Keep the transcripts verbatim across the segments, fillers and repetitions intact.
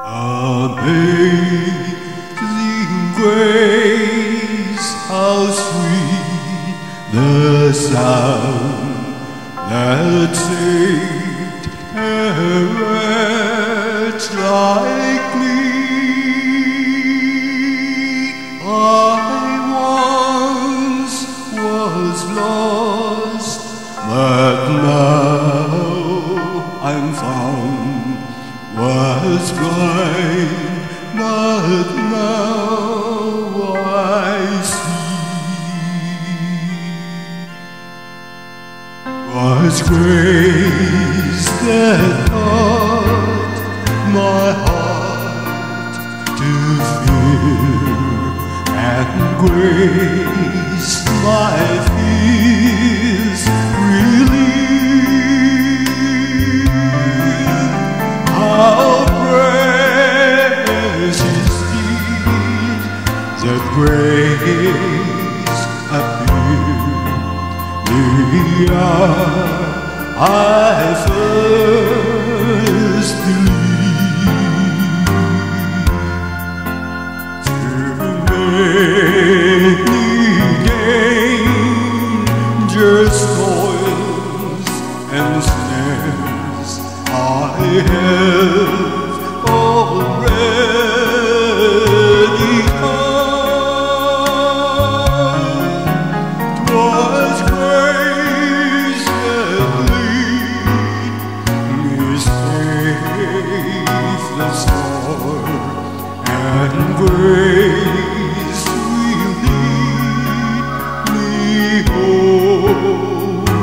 Amazing grace, how sweet the sound that saved a wretch like me. I once was lost, but now I'm found. Was blind, but now I see. 'Twas grace that taught my heart to fear, and grace my fears relieved. How precious did that grace appear the hour I first believed. Through many dangers, toils, and snares I have already come. 'Twas grace that lead me safe thus far, and grace will lead me home.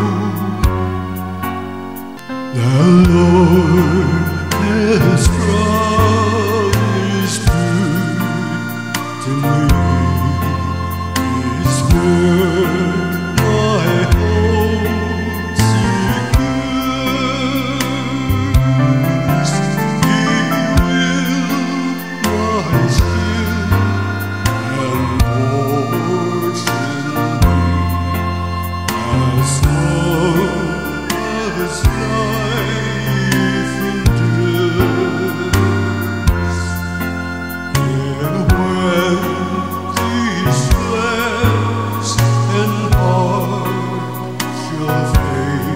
The Lord has promised good to me. His word my hope secures. He will my shield and portion be, as long as life endures. And when these flesh and heart shall fade,